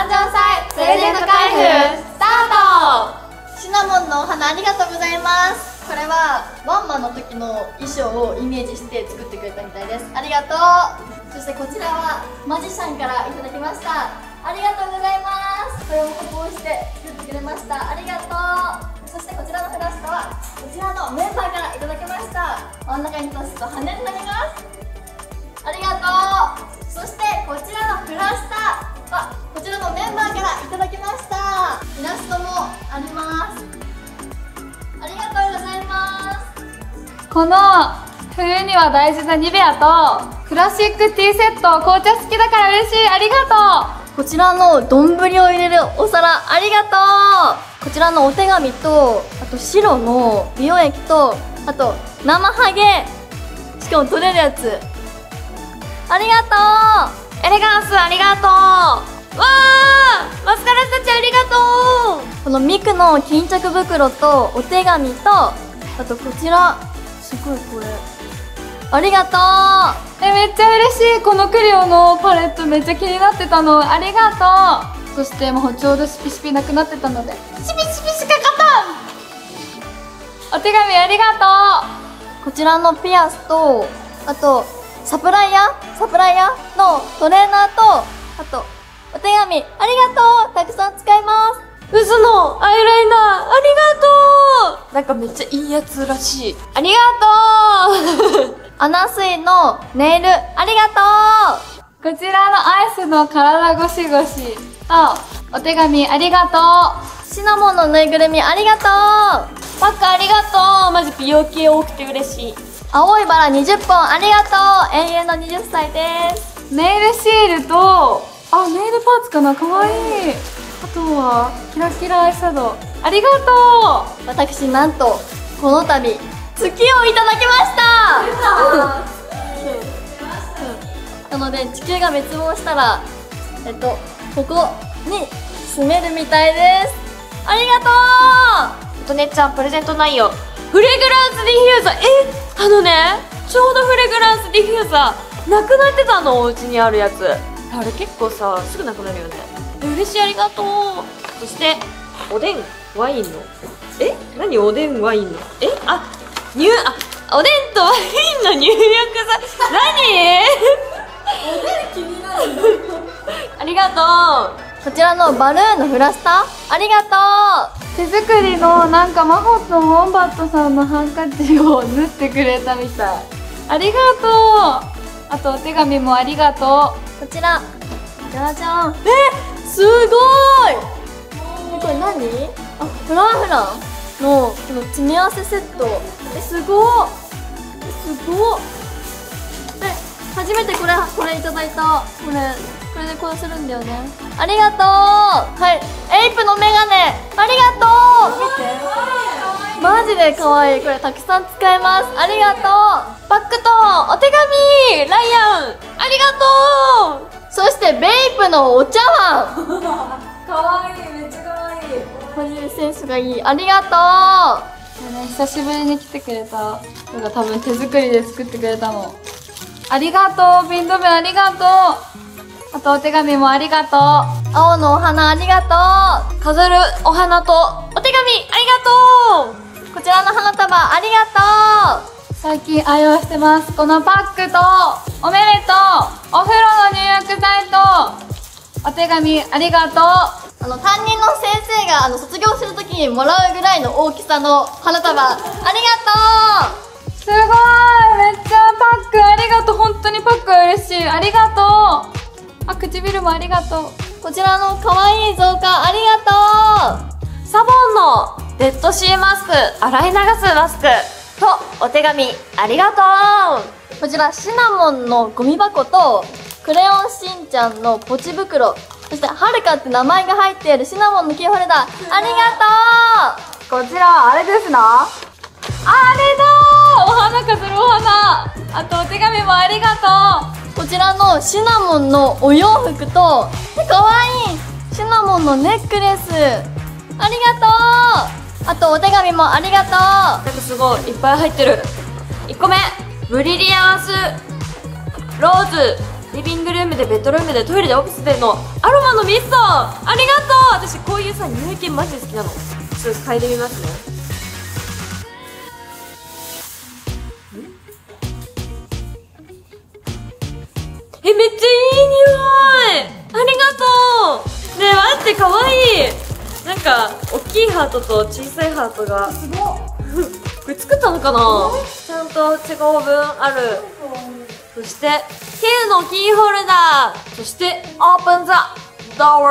誕祭プレゼント開封スタート。シナモンのお花ありがとうございます。これはワンマンの時の衣装をイメージして作ってくれたみたいです。ありがとう。そしてこちらはマジシャンからいただきました。ありがとうございます。これを加工して作ってくれました。ありがとう。そしてこちらのフラスコはこちらのメンバーからいただきました。真ん中に通すと羽になります。ありがとう。そしてこちらのフラスタはこちらのメンバーからいただきました。イラストもあります。ありがとうございます。 この冬には大事なニベアとクラシックティーセット、紅茶好きだから嬉しい。ありがとこちらの丼を入れるお皿ありがとう。こちらのお手紙と、あと白の美容液と、あと生ハゲ、しかも取れるやつありがとう。エレガンスありがとう。わー、マスカラたちありがとう。このミクの巾着袋とお手紙と、あとこちらすごいこれありがとう。 めっちゃ嬉しい。このクリオのパレットめっちゃ気になってたの。ありがとう。そしてもうちょうどシピシピなくなってたのでシピシピしか勝たん。お手紙ありがとう。こちらのピアスと、あとサプライヤのトレーナーと、あとお手紙ありがとう。たくさん使います。 嘘のアイライナーありがとう。なんかめっちゃいいやつらしい。ありがとう。 アナスイのネイルありがとう。こちらのアイスの体ゴシゴシとお手紙ありがとう。シナモンのぬいぐるみありがとう。 パックありがとう。マジ美容系多くて嬉しい。 青いバラ20本ありがとう。永遠の20歳です。 ネイルシールと、ネイルパーツかな、かわいい。あとはキラキラアイシャドウありがとう。 私なんとこの度月をいただきましたなので地球が滅亡したらここに住めるみたいです。ありがとう。 ねっちゃんプレゼント内容フレグランスディフューザー。ちょうどフレグランスディフューザーなくなってたの。お家にあるやつあれ結構さすぐなくなるよね。嬉しい。ありがとう。そしておでんワインの何おでんワインのおでんとワインの入浴剤何おでん気になるありがとう。こちらのバルーンのフラスタありがとう。 手作りのなんかマホとウォンバットさんのハンカチを縫ってくれたみたい。ありがとう。あとお手紙もありがとう。こちらじゃじゃん。すごい。これ何？フランフランのこの詰め合わせセット。すごっ。初めてこれいただいた。これでこうするんだよね。ありがとう。はい、エイプのメガネありがとう。見て、マジで可愛い。これたくさん使えます。ありがとう。 バッグとお手紙ライアンありがとう。 そしてベイプのお茶碗かわいい。めっちゃかわいい。 マジでセンスがいい。ありがとう。久しぶりに来てくれたのが多分手作りで作ってくれたの。ありがとう。ピント弁ありがとう。あとお手紙もありがとう。 青のお花ありがとう。飾るお花とお手紙ありがとう。 こちらの花束ありがとう。 最近愛用してます。このパックとお目目とお風呂の入浴剤とお手紙ありがとう。 担任の先生が卒業するときにもらうぐらいの大きさの花束ありがとう。 すごい。めっちゃパックありがとう。本当にパック嬉しい。ありがとう。唇もありがとう。 こちらの可愛い造花ありがとう。 サボンのレッドシーマスク洗い流すマスクとお手紙ありがとう。 こちらシナモンのゴミ箱とクレヨンしんちゃんのポチ袋、そしてはるかって名前が入っているシナモンのキーホルダーありがとう。こちらはあれですな。あれだー。お花飾るお花。あとお手紙もありがとう。 こちらのシナモンのお洋服とかわいいシナモンのネックレスありがとう。あとお手紙もありがとう。 なんかすごいいっぱい入ってる。1個目ブリリアンスローズリビングルームでベッドルームでトイレでオフィスでのアロマのミストありがとう。私こういうさ匂い系マジで好きなの。ちょっと嗅いでみますね。めっちゃいい匂い。ありがとう。ねえ待ってかわいい。なんか大きいハートと小さいハートがすごっ。 これ作ったのかな。ちゃんと違う分ある。そして K のキーホルダー。そしてオープンザドア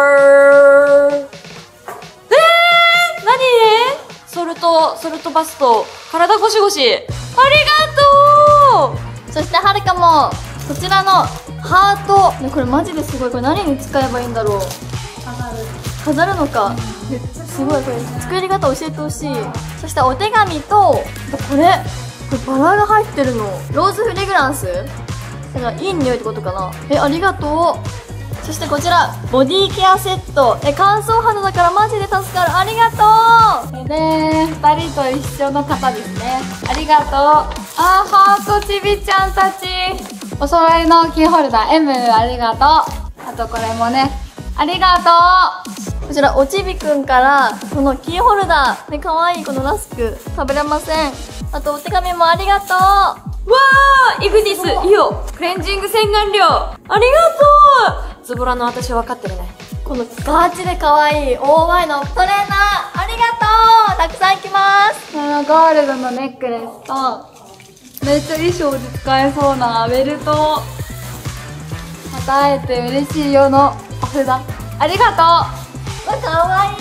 何ソルトバスト体ゴシゴシありがとう。 そしてはるかもこちらのハート、ね、これマジですごい。これ何に使えばいいんだろう。飾るのか。すごい。これ作り方教えてほしい。そしてお手紙とこれバラが入ってるの。ローズフレグランスだからいい匂いってことかな。ありがとう。そしてこちらボディケアセット。乾燥肌だからマジで助かる。ありがとう。 2人と一緒の方ですね。ありがとう。ハートちびちゃんたちお揃いのキーホルダー M ありがとう。あとこれもねありがとう。こちらおちびくんからこのキーホルダーで可愛いこのラスク食べれません。あとお手紙もありがとう。 わーイグニスイオクレンジング洗顔料ありがとう。ズボラの私分かってるね。 このガチで可愛い OY のトレーナーありがとう。たくさん来ます。 このゴールドのネックレスとめっちゃ衣装で使えそうなベルトまた会えて嬉しいよのお札ありがとかわいい。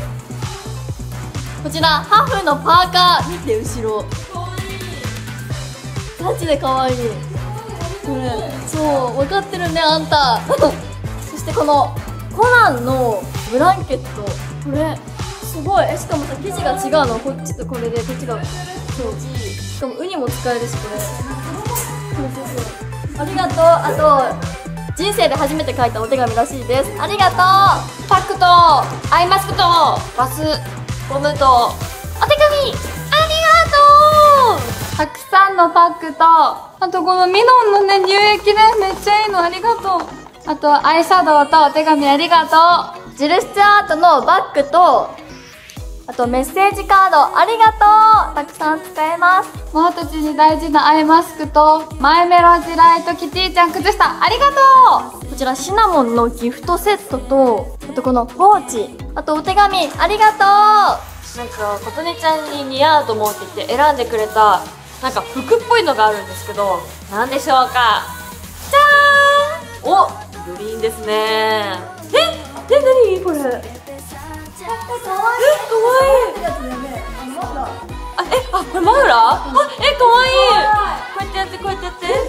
こちらハフのパーカー見て後ろガチでかわいい。これそう分かってるねあんたそしてこのコナンのブランケットこれすごい。しかもさ生地が違うの。こっちとこれでこっちがそうしかもウニも使えるしこれそうありがとう。あと人生で初めて書いたお手紙らしいです。ありがとう。 パックとアイマスクとバスボムとお手紙ありがとう。 たくさんのパックとあとこのミノンのね乳液ねめっちゃいいのありがとう。あとアイシャドウとお手紙ありがとう。 ジルスチュアートのバッグとあとメッセージカードありがとう。たくさん使えます。 もうたちに大事なアイマスクとマイメロジライトキティちゃん靴下ありがとう。 こちらシナモンのギフトセットとあとこのポーチあとお手紙ありがとなんか琴音ちゃんに似合うと思うって言って選んでくれたなんか服っぽいのがあるんですけど何でしょうか。じゃーんおグリーンですね。何これかわいい。 う。 あ、これマフラー？かわいい。こうやってやってこうやってやって。か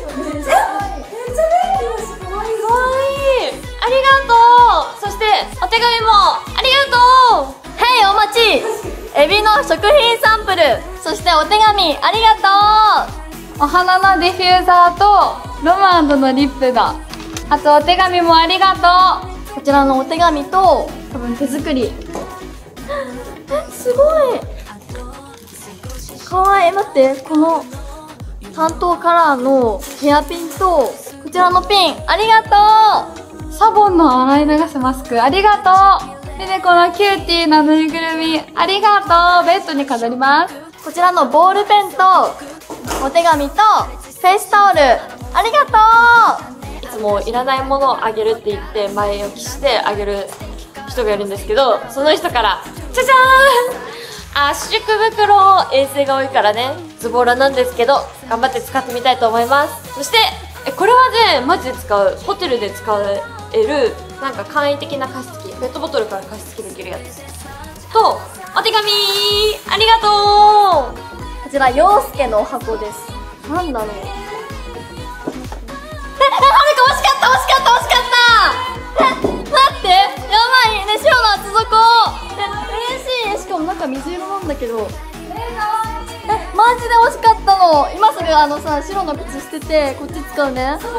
わいい。ありがとう。そしてお手紙もありがとう。 へいお待ち。エビの食品サンプルそしてお手紙ありがとお花のディフューザーとロマンドのリップがあとお手紙もありがとう。こちらのお手紙と多分手作りすごいかわいい。待ってこの担当カラーのヘアピンとこちらのピンありがとう。サボンの洗い流すマスクありがとう。でねこのキューティーなぬいぐるみありがとう。ベッドに飾ります。 こちらのボールペンとお手紙とフェイスタオルありがといつもいらないものをあげるって言って前置きしてあげる人がいるんですけどその人からじゃじゃーん圧縮袋衛生が多いからねズボラなんですけど頑張って使ってみたいと思います。そしてこれはねマジで使うホテルで使えるなんか簡易的な加湿器ペットボトルから加湿器できるやつとお手紙ありがとう。 こちら陽介のお箱です。なんだろう。はるか惜しかった待ってやばいね白の厚底嬉しい。しかもなんか水色なんだけどマジで惜しかったの。今すぐさ白の靴捨ててこっち使うね。そう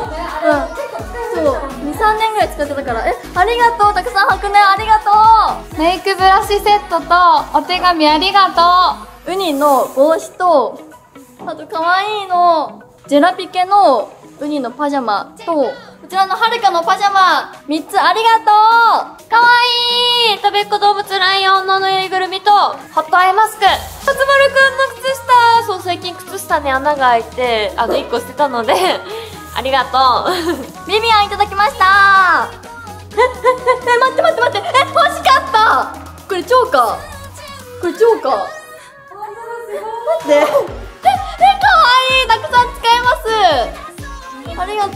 2,3 年ぐらい使ってたからありがとう。たくさん履くねありがとう。 メイクブラシセットとお手紙ありがとう。ウニの帽子とあと可愛いのジェラピケのウニのパジャマとこちらのはるかのパジャマ3つありがとう。 かわいい食べっ子動物ライオンのぬいぐるみとホットアイマスク。たつまるくんの靴下。そう、最近靴下に穴が開いて1個捨てたのでありがとう。 ビビアンいただきました。待って欲しかった。これ超か。これ超か。待ってかわいい。たくさん使えます。ありがとう。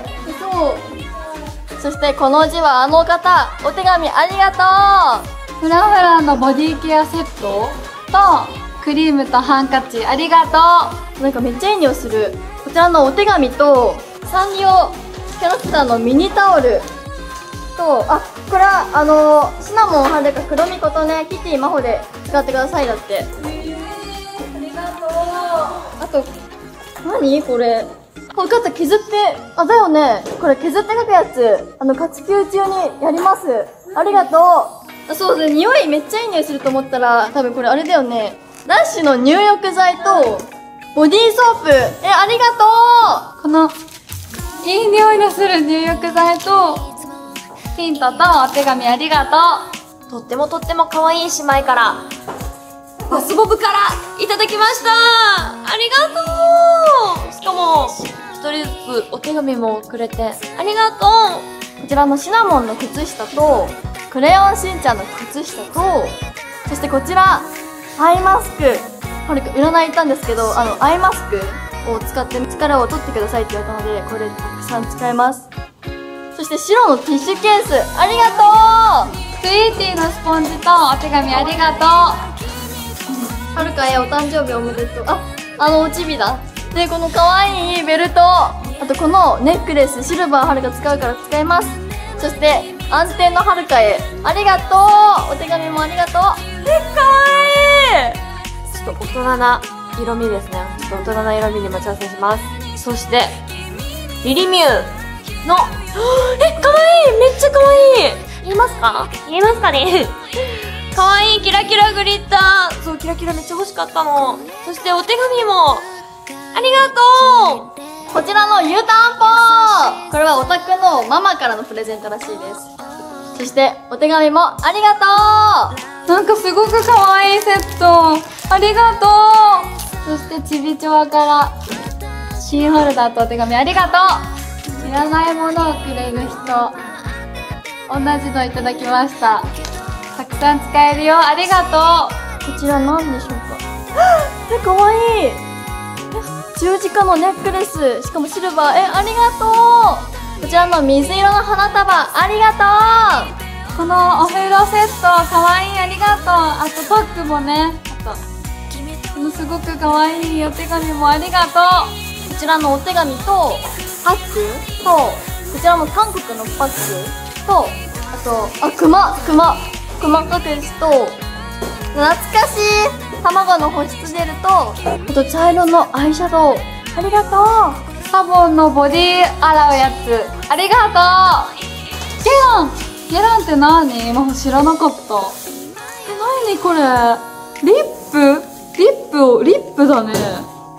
そう。そしてこの字はあの方、お手紙ありがとフラフラのボディケアセットとクリームとハンカチありがとう。なんかめっちゃいい匂いする。こちらのお手紙とサンリオキャラクターのミニタオルと、これはシナモンはるか黒みことね、キティ魔法で使ってくださいだって。ありがとう。あと何これ。分かった、削って、だよね。これ削って書くやつ。活休中にやります。ありがとう。そうで、匂いめっちゃいい匂いすると思ったら、多分これあれだよね。ラッシュの入浴剤と、ボディーソープ。ありがとう。この、いい匂いのする入浴剤と、ヒントとお手紙ありがとう。とっても可愛い姉妹から、バスボブからいただきました。ありがとう。しかも、一人ずつお手紙もくれてありがとう。 こちらのシナモンの靴下とクレヨンしんちゃんの靴下と、そしてこちらアイマスク。はるか占い行ったんですけど、アイマスクを使って疲れを取ってくださいって言われたので、これたくさん使えます。そして白のティッシュケースありがとう。 スイーティーのスポンジとお手紙ありがとう。 はるかへお誕生日おめでとう。おちびだ。で、このかわいいベルト、あとこのネックレス、シルバーはるか使うから使います。そして暗転のはるかへありがとう。お手紙もありがとう。かわいい。ちょっと大人な色味ですね。ちょっと大人な色味にも挑戦します。そしてリリミューのかわいい。めっちゃかわいい。言えますかね。かわいいキラキラグリッター。そう、キラキラめっちゃ欲しかったの。そしてお手紙もありがとう。 こちらの湯たんぽ、これはオタクのママからのプレゼントらしいです。そしてお手紙もありがとう。なんかすごくかわいいセットありがとう。そしてちびちょわからシーンホルダーとお手紙ありがとう。いらないものをくれる人、同じのいただきました。たくさん使えるよ。ありがとう。こちら何でしょうか。かわいい。十字架のネックレス、しかもシルバー。ありがとう。こちらの水色の花束ありがとう。 このお風呂セットかわいい。ありがとう。あとトックもね。このすごくかわいいお手紙もありがとう。 こちらのお手紙とパックと、こちらも韓国のパックと、あとクマ隠しと、懐かしい卵の保湿ジェルと、あと茶色のアイシャドウありがとう。 サボンのボディ洗うやつありがとう。ゲランって何？今知らなかった。何これ。リップだね。リ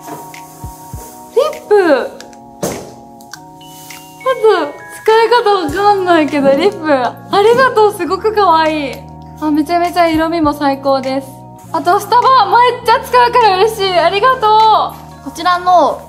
ップ。まず使い方わかんないけど、リップありがとう。すごくかわいい。めちゃめちゃ色味も最高です。あとスタバめっちゃ使うから嬉しい。ありがとう。こちらの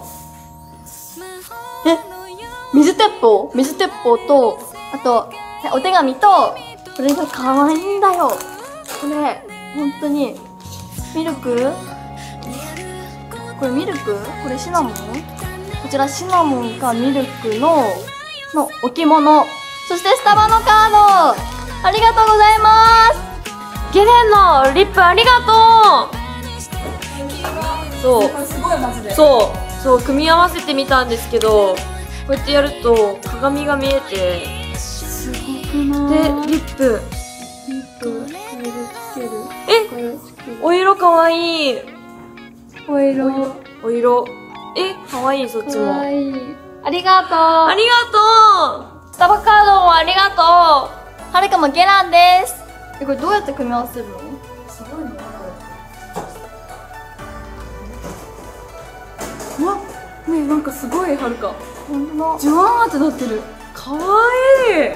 水鉄砲と、あとお手紙と、これがかわいいんだよ。これ本当にミルク、これミルク、これシナモン、こちらシナモンかミルクの置物、そしてスタバのカードありがとうございます。 ゲレンのリップありがとう。そう組み合わせてみたんですけど、こうやってやると鏡が見えてすごくない？ でリップお色かわいい。 お色かわいい。そっちもかわいい。ありがとう。 ありがとう。スタバカードもありがとう。 はるかもゲランです。これどうやって組み合わせるの？すごいね。うわ、ねえ、なんかすごいはるか。ほんとだ。 ジュワーってなってる。かかわいい。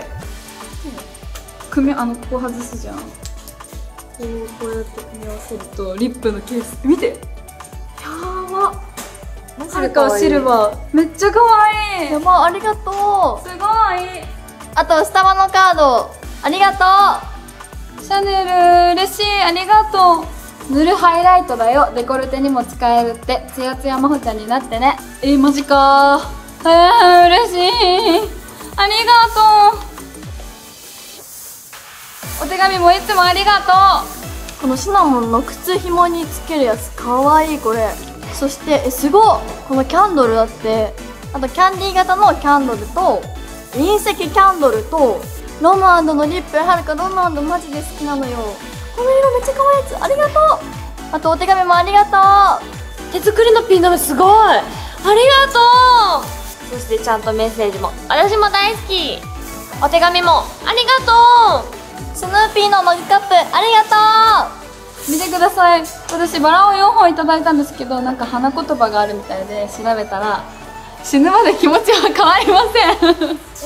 ここ外すじゃん。こうやって組み合わせるとリップのケース見て、やば。はるかはシルバー、めっちゃ可愛い。 やば、ありがとう。 すごい。 あとスタバのカードありがとシャネル嬉しい、ありがとう。塗るハイライトだよ、デコルテにも使えるって。ツヤツヤまほちゃんになってね。マジかー。嬉しい、ありがとう。お手紙もいつもありがとう。このシナモンの靴紐につけるやつかわいい。これそしてすごい、このキャンドルだって。あとキャンディー型のキャンドルと隕石キャンドルとロム&のリップ。はるかロム&マジで好きなのよ。この色めっちゃ可愛いやつ、ありがとう。あとお手紙もありがとう。 手作りのピン止めすごい、ありがとう。そしてちゃんとメッセージも、私も大好き。お手紙もありがとう。 スヌーピーのマグカップありがとう。 見てください、私バラを4本いただいたんですけど、なんか花言葉があるみたいで調べたら、死ぬまで気持ちは変わりません。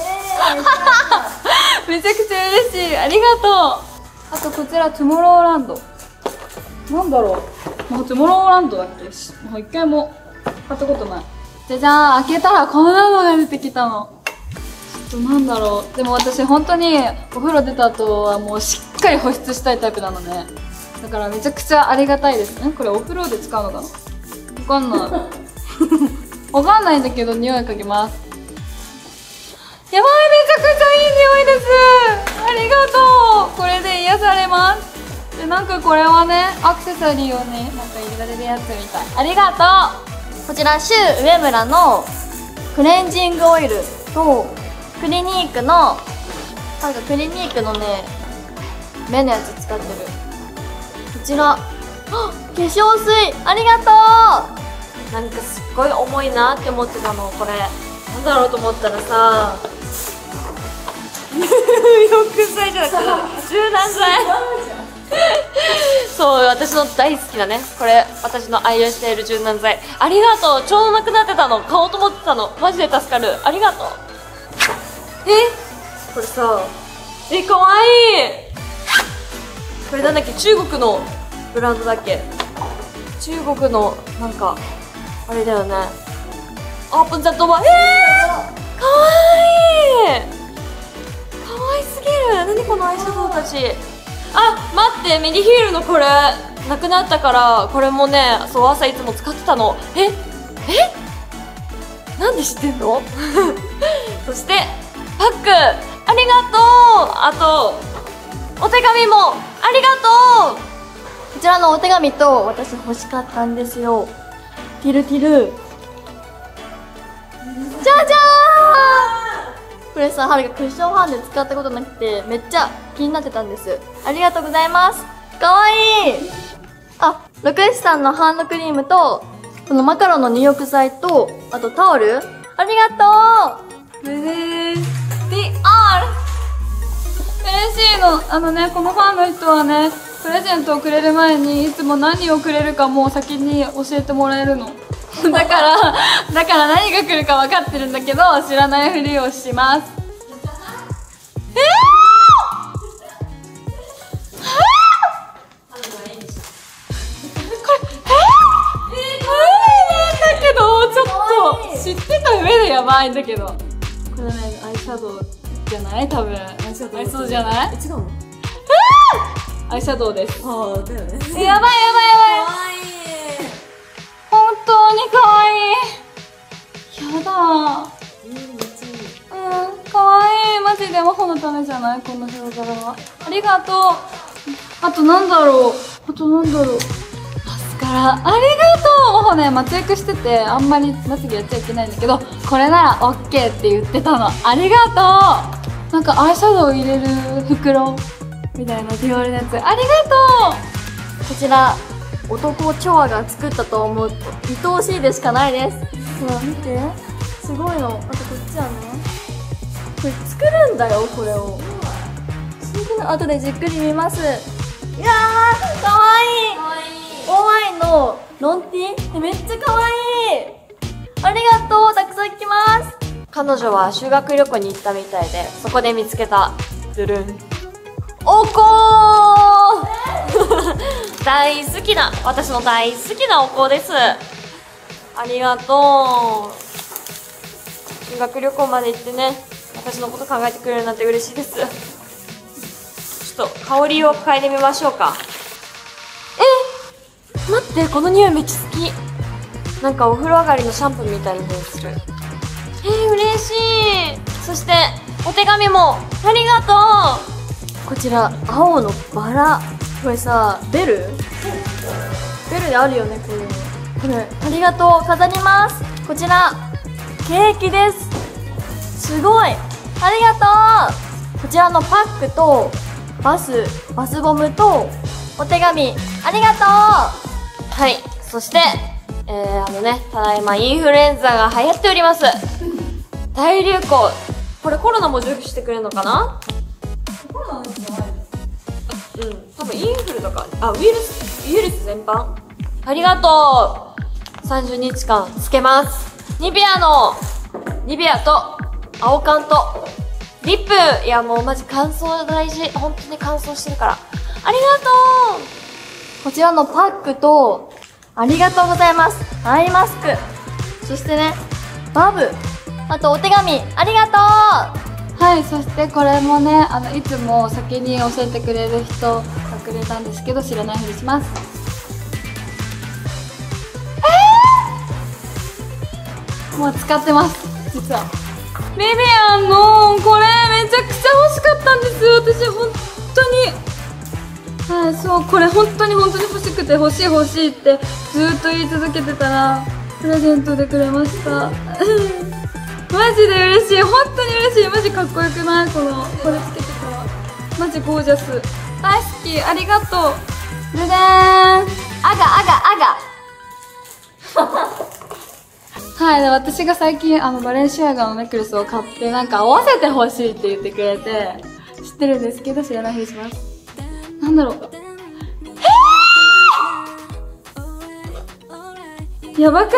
めちゃくちゃ嬉しい、ありがとう。あとこちらトゥモローランド、なんだろう、トゥモローランドだっけ、もう一回も買ったことない。じゃじゃーん、開けたらこんなのが出てきたの。ちょっとなんだろう、でも私本当にお風呂出た後はもうしっかり保湿したいタイプなのね。だからめちゃくちゃありがたいですね。これお風呂で使うのかな、わかんないわかんないんだけど、匂い嗅ぎます。やばい、めちゃくちゃいい匂いです。ありがとう。これで癒されます。で、なんかこれはね、アクセサリーをね、なんか入れられるやつみたい。ありがとう。 こちらシュウ上村のクレンジングオイルとクリニークの、なんかクリニークのね、目のやつ使ってる。こちら、化粧水ありがとう。 なんかすっごい重いなって思ってたの、これなんだろうと思ったらさ浴剤じゃなくて柔軟剤そう、私の大好きなね、これ私の愛用している柔軟剤、ありがとう。ちょうどなくなってたの、買おうと思ってたの、マジで助かる、ありがとう。これさ、かわいい。これなんだっけ、中国のブランドだっけ、中国のなんかあれだよね。オープンザドア。かわいい、かわいすぎる。何このアイシャドウたち。あ、待って、メディヒールのこれなくなったから、これもね、そう、朝いつも使ってたの。なんで知ってんのそしてパックありがとう。あとお手紙もありがとう。 こちらのお手紙と私欲しかったんですよ。ティルティル、じゃじゃーん。これさ、はるかクッションファンで使ったことなくてめっちゃ気になってたんです。ありがとうございます。かわいい。あ、ロクエスさんのハンドクリームとこのマカロンの入浴剤と、あとタオルありがとう。 これでーす。嬉しいの。このファンの人はね、プレゼントをくれる前にいつも何をくれるかもう先に教えてもらえるのだから何が来るか分かってるんだけど、知らないふりをします。知ってた上でやばいんだけど、これね、アイシャドウじゃない？多分アイシャドウじゃない？違うの？アイシャドウです。 ああ、だよね。 やばい。 かわいい。 本当にかわいい。やだー。かわいい。マジで真帆のためじゃない？この表柄は。ありがとう。あとなんだろう。マスカラ。ありがとう。真帆ね、松役してて、あんまりまつげやっちゃいけないんだけど、これならオッケーって言ってたの。ありがとう。なんかアイシャドウ入れる袋みたいなディオールのやつ。ありがとう。 こちら男チョアが作ったと思うと愛おしいでしかないです。ほら見て、すごいの。あとこっちはね、これ作るんだよ、これを。後でじっくり見ます。いやー、かわいい。オーアイのロンティめっちゃかわいい。ありがとう。たくさん来ます。 彼女は修学旅行に行ったみたいで、そこで見つけたドゥルンお香大好きな、私の大好きなお香です。ありがとう。修学旅行まで行ってね、私のこと考えてくれるなんて嬉しいです。ちょっと香りを嗅いでみましょうか。待って、この匂いめっちゃ好き。なんかお風呂上がりのシャンプーみたいな匂いする。嬉しい。そしてお手紙もありがとう。 こちら青のバラ、これさベルであるよね、こういうの。これありがとう、飾ります。こちらケーキです。すごいありがとう。こちらのパックとバスボムとお手紙ありがとう。 はい、そしてただいまインフルエンザが流行っております。大流行。これコロナも除去してくれるのかな。 コロナじゃないです。 多分インフルとか、ウイルス全般。ありがとう。30日間つけます。ニベアと青缶とリップ。いやもうマジ乾燥大事。本当に乾燥してるから。ありがとう。 こちらのパックとありがとうございます。アイマスク、そしてねバブ、あとお手紙ありがとう。 はい、そしてこれもね、いつも先に教えてくれる人がくれたんですけど、知らないふりします。もう使ってます、実は。ビビアンのこれめちゃくちゃ欲しかったんですよ、私本当に。はい、そう、これ本当に欲しくて、欲しいってずーっと言い続けてたらプレゼントでくれました。マジで嬉しい、本当に嬉しい。マジかっこよくない？これつけてたらマジゴージャス。大好き、ありがとう。ででーん、 あがはい、で私が最近バレンシアガのネックレスを買って、なんか合わせてほしいって言ってくれて、知ってるんですけど知らないふりします。なんだろう、やばくない？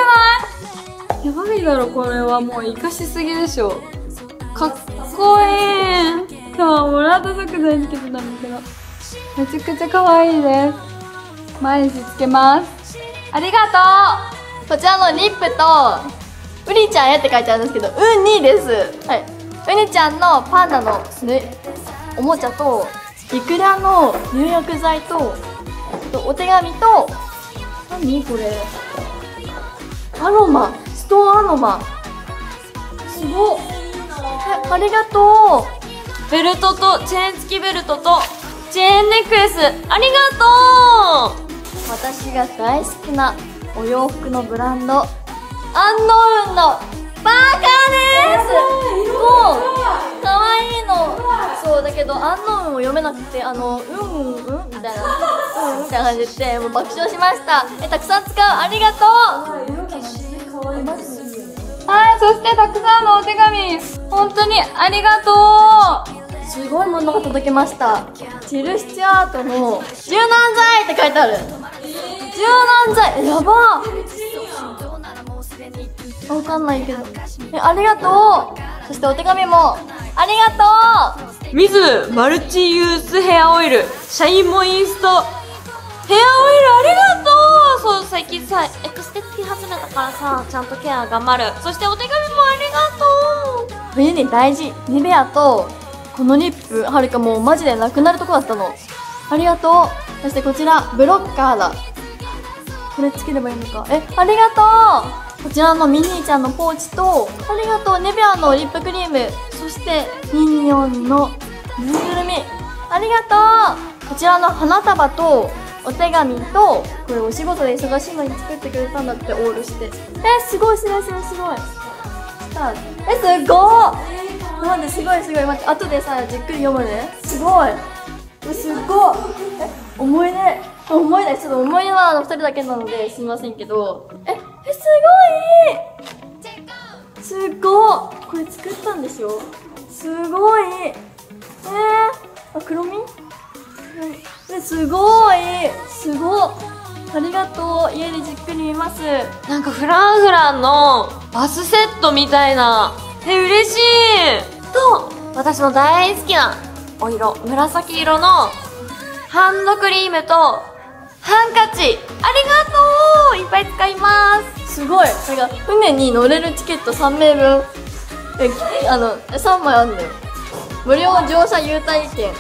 やばいだろ、これはもう生かしすぎでしょ。かっこいい。もらった作大好きなんだけど、めちゃくちゃ可愛いです。毎日つけます。ありがとこちらのリップとウニちゃんへって書いてあるんですけど、ウニです。はい、ウニちゃんのパンダのおもちゃとイクラの入浴剤とお手紙と、何これ、アロマ、ストーンアロマ、すごっ。ありがとう。 ベルトとチェーン付きベルトとチェーンネックレスありがとう。 私が大好きなお洋服のブランド、アンノウンのパーカーです。もうかわいいの。そうだけどアンノウンを読めなくて、みたいなみたいな感じで言って、もう爆笑しました。たくさん使う。ありがとう。 はい、そしてたくさんのお手紙、本当にありがとう。 すごいものが届きました。チル・スチュアートの柔軟剤って書いてある。柔軟剤、やばー。わかんないけど、ありがとう。そしてお手紙もありがとう。 ミズマルチユースヘアオイルシャインモインストヘアオイルありがとう。そう、最近さエクステつき始めたからさ、ちゃんとケア頑張る。そしてお手紙もありがとう。 冬に大事、ニベアとこのリップ、はるかもうマジでなくなるとこだったの。ありがとう。そしてこちらブロッカーだ。これつければいいのか。ありがとう。こちらのミニーちゃんのポーチと、ありがとう。ニベアのリップクリーム、そしてミニオンのぬいぐるみ、ありがとう。こちらの花束とお手紙と、これお仕事で忙しいのに作ってくれたんだって、オールして。すごいすごいすごいすごい。すごい。なんですごいすごい。待って、後でさじっくり読むね。すごい。すごい。思い出、ちょっと思い出は2人だけなのですみませんけど、すごい。これ作ったんでしょ。すごい。黒み？すごい。ありがとう。家でじっくり見ます。 なんかフランフランのバスセットみたいな嬉しい。と私の大好きなお色、紫色のハンドクリームとハンカチ、ありがとう。いっぱい使います。 すごい。それが船に乗れるチケット3名分3枚あんのよ。無料乗車優待券。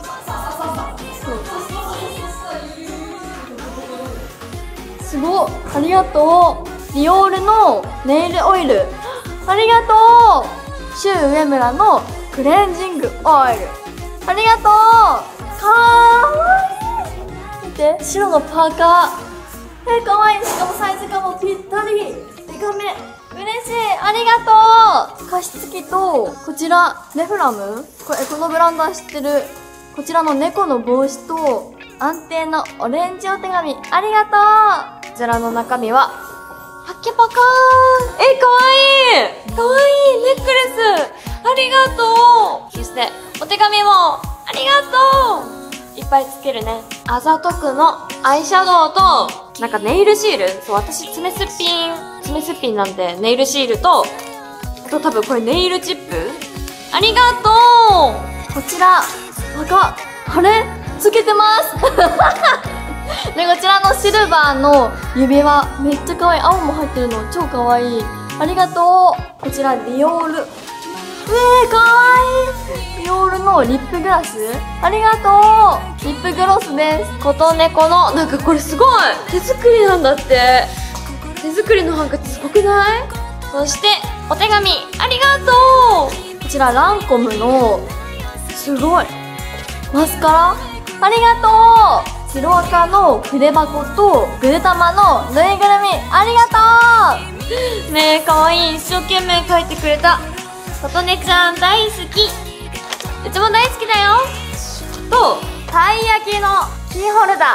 すごい、ありがとう。ディオールのネイルオイル、ありがとう。シュウ上村のクレンジングオイル、ありがとう。かわいい。見て、白のパーカー、かわいい。しかもサイズ感もぴったり。デカめ、嬉しい。ありがとう。加湿器と、こちらネフラム、このブランドは知ってる。こちらの猫の帽子と安定のオレンジお手紙、ありがとう。 こちらの中身はパッケパカーン。かわいい。かわいいネックレス、ありがとう。そしてお手紙もありがとう。いっぱいつけるね。あざとくのアイシャドウとなんかネイルシール。そう、私爪すっぴんなんでネイルシールと、あと多分これネイルチップ、ありがとう。 こちらあれつけてますで、こちらのシルバーの指輪、めっちゃ可愛い。青も入ってるの超可愛い。ありがとう。こちらディオール、可愛い。ディオールのリップグラス、ありがとう。リップグロスです。 琴猫の、なんかこれすごい手作りなんだって。手作りのハンカチすごくない？そしてお手紙、ありがとう。 こちらランコムのすごいマスカラ、ありがとう。白赤の筆箱とぐる玉のぬいぐるみ、ありがとう。 ねえ、かわいい。一生懸命描いてくれた。琴音ちゃん大好き。うちも大好きだよ。と、たい焼きのキーホルダー、ありが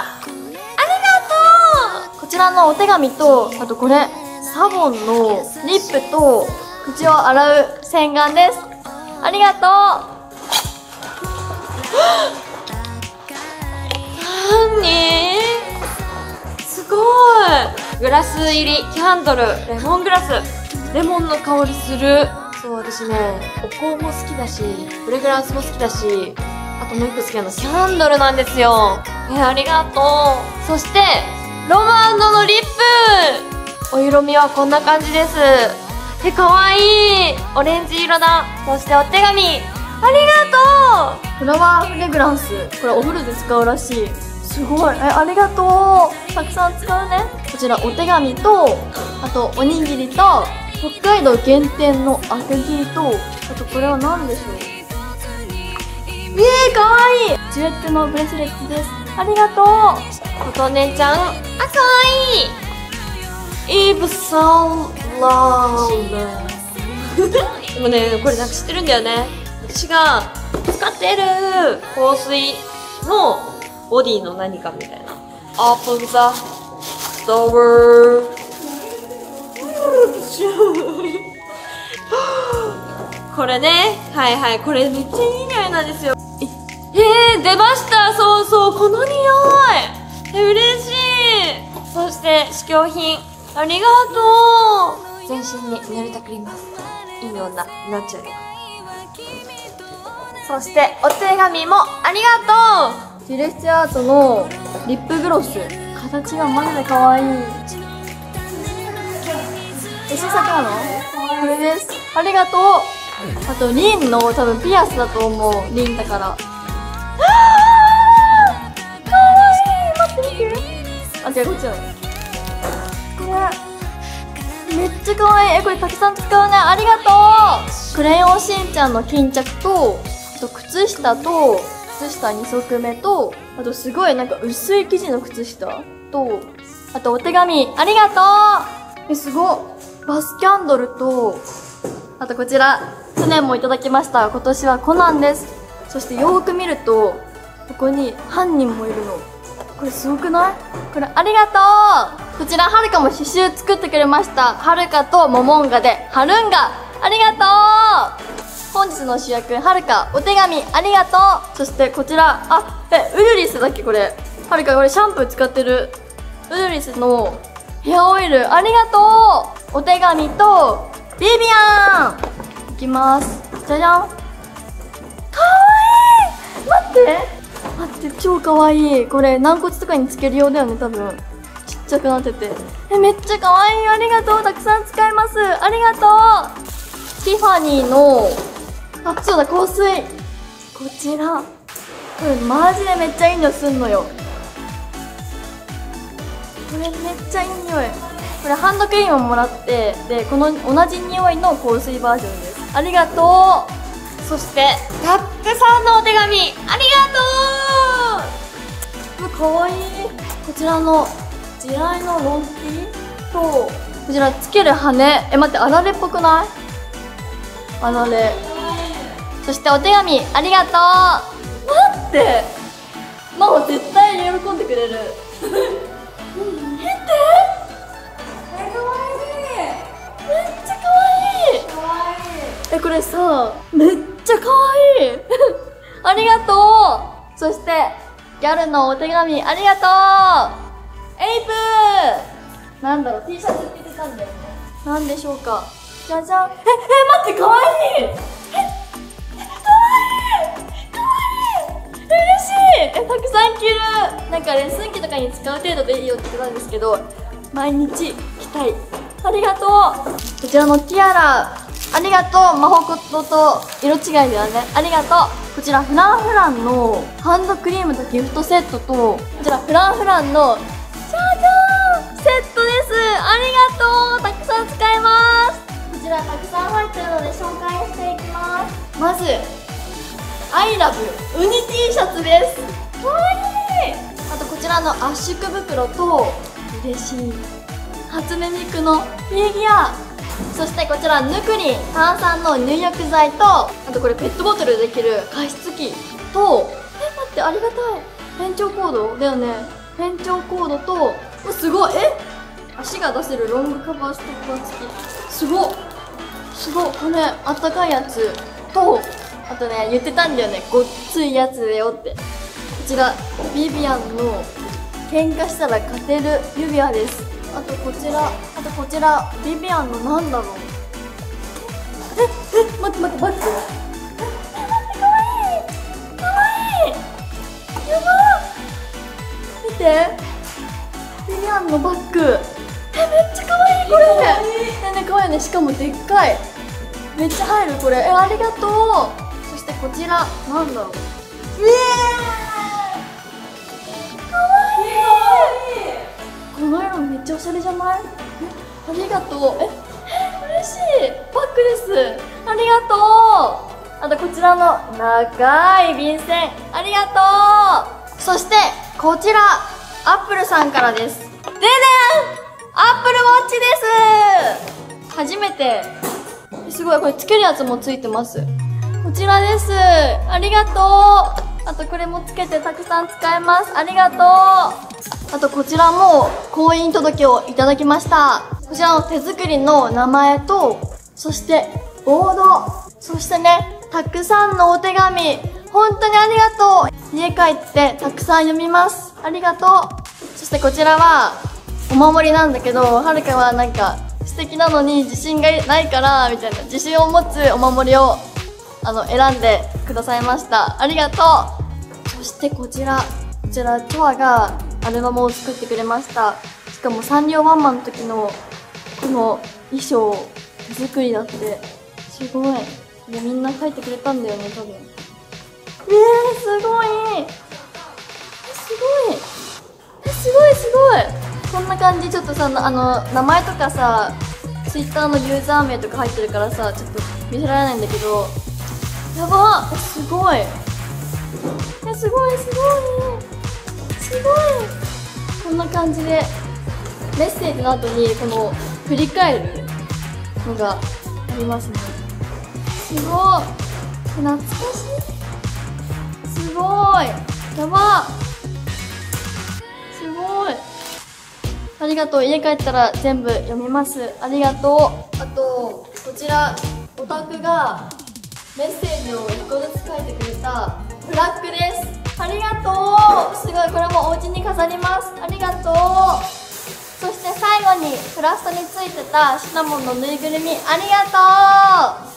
とう。 こちらのお手紙と、あとこれサボンのリップと口を洗う洗顔です。ありがとう。 なに？すごい。グラス入りキャンドル、レモングラス、レモンの香りする。そう、私ね、お香も好きだし、フレグランスも好きだし、あともう一個好きなのキャンドルなんですよ。ありがとう。そしてロマンドのリップ、お色味はこんな感じです。かわいい。オレンジ色だ。そしてお手紙、ありがとう。 フラワーフレグランス、これお風呂で使うらしい。すごい。ありがとう。たくさん使うね。こちらお手紙と、あとおにぎりと、北海道限定のアクギーと、あとこれは何でしょう。かわいい。ジュエットのブレスレットです。ありがとう。 琴音ちゃん、かわいい。イブサンラーメンでもね、これなんか知ってるんだよね。私が使ってる香水のボディの何かみたいな。Open the door これね、はいはい、これめっちゃいい匂いなんですよ。出ました。そうそう、この匂い。嬉しい。そして試供品、ありがとう。全身に塗りたくります。いい女になっちゃうよ。そしてお手紙もありがとう。 ジレスチアートのリップグロス、形がマジで可愛い。新作なの？これです。ありがとう。あとリンの多分ピアスだと思う。リンだから。かわいい。待って見て。あ、違う、こっちだ。これめっちゃかわいい。これたくさん使うね。ありがとう。クレヨンしんちゃんの巾着と、あと靴下と、靴下2足目と、あとすごいなんか薄い生地の靴下と、あとお手紙、ありがとう。すごい。バスキャンドルと、あとこちら、去年もいただきました。今年はコナンです。そしてよーく見ると、ここに犯人もいるの。これすごくない？これありがとう。こちらはるかも刺繍作ってくれました。はるかとモモンガで、はるんが。ありがとう。本日の主役、はるか、お手紙、ありがとう。そしてこちら、ウルリスだっけこれ。はるか、これシャンプー使ってる。ウルリスのヘアオイル、ありがとう。お手紙と、ビビアン。 いきます。じゃじゃん。かわいい。待って、超かわいい。これ軟骨とかにつけるようだよね、多分。ちっちゃくなってて。めっちゃかわいい。ありがとう。たくさん使います。ありがとう。ティファニーの、あ、そうだ、香水。こちら。これマジでめっちゃいい匂いすんのよ。これめっちゃいい匂い。これハンドクリームをもらって、でこの同じ匂いの香水バージョンです。ありがとう。 そしてたくさんのお手紙ありがとかわいい。こちらの地雷のロンティーと、こちらつける羽。待って、あられっぽくない？あられ。そしてお手紙ありがとう。待って、ママ絶対喜んでくれる。見て、かわいい。めっちゃかわいい。これさ、めっちゃかわいい。ありがとう。そしてギャルのお手紙ありがとう。エイプなんだろう、 T シャツって言ってたんだよね。なんでしょうか。じゃじゃん。待って、かわいい。嬉しい。たくさん着る。なんかレッスン着とかに使う程度でいいよって言ってたんですけど、毎日着たい。ありがとう。こちらのティアラありがとう。魔法コットと色違いだよね。ありがとう。こちらフランフランのハンドクリームとギフトセットと、こちらフランフランのじゃじゃーんセットです。ありがとう。たくさん使えます。こちらたくさん入ってるので紹介していきます。まずI love ウニ T シャツです。かわいい。あとこちらの圧縮袋と、嬉しい初音ミクのフィギュア。そしてこちらヌクリン炭酸の入浴剤と、あとこれペットボトルでできる加湿器と、待って、ありがたい。変調コードだよね。変調コードと、すごい、足が出せるロングカバーストッパー付き。すごい。これあったかいやつと、あとね、言ってたんだよね、ごっついやつだよって。こちらビビアンの喧嘩したら勝てる指輪です。あとこちらビビアンのなんだろう、待って、バッグ。待って、かわいい。やばー。見て、ビビアンのバッグ。めっちゃかわいいこれ。ね、かわいいね。しかもでっかい。めっちゃ入るこれ。ありがとう。そしてこちらなんだろう。かわいい。この色めっちゃおしゃれじゃない？ありがとう。嬉しい。バッグです。ありがとう。あとこちらの長い便箋ありがとう。そしてこちらアップルさんからです。ででん、アップルウォッチです。初めて。すごい、これつけるやつもついてます。こちらです。ありがとう。あとこれもつけてたくさん使えます。ありがとう。あとこちらも婚姻届をいただきました。こちらの手作りの名前と、そしてボード、そしてね、たくさんのお手紙、本当にありがとう。家帰ってたくさん読みます。ありがとう。そしてこちらはお守りなんだけど、はるかはなんか素敵なのに自信がないからみたいな、自信を持つお守りを選んでくださいました。ありがとう。そしてこちらトアがアルバムを作ってくれました。しかもサンリオワンマンの時のこの衣装手作りだって。すごい。で、みんな書いてくれたんだよね、多分。すごい。すごい。こんな感じ。ちょっとさ、名前とかさ、ツイッターのユーザー名とか入ってるからさ、ちょっと見せられないんだけど、やばっ。すごい。すごい。こんな感じでメッセージの後にこの振り返るのがありますね。すごい。懐かしい。すごい。やばっ。すごい。ありがとう。家帰ったら全部読みます。ありがとう。あとこちらオタクがメッセージを1個ずつ書いてくれたフラッグです。ありがとう。すごい。これもお家に飾ります。ありがとう。そして最後にクラストについてたシナモンのぬいぐるみ、ありがとう。